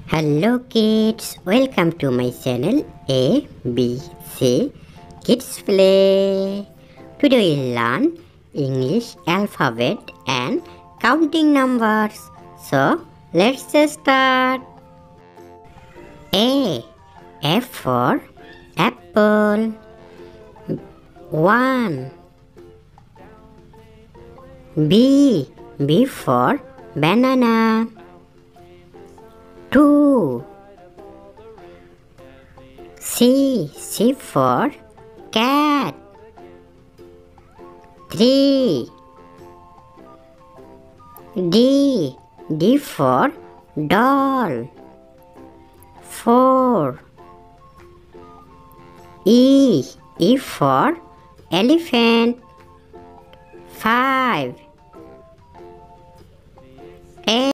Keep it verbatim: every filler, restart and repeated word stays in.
Hello kids, welcome to my channel A B C Kids Play. Today we learn English alphabet and counting numbers. So let's start. A. F for apple. One. B. B for banana. Two. C. C for cat. Three. D. D for doll. Four. E. E for elephant. Five.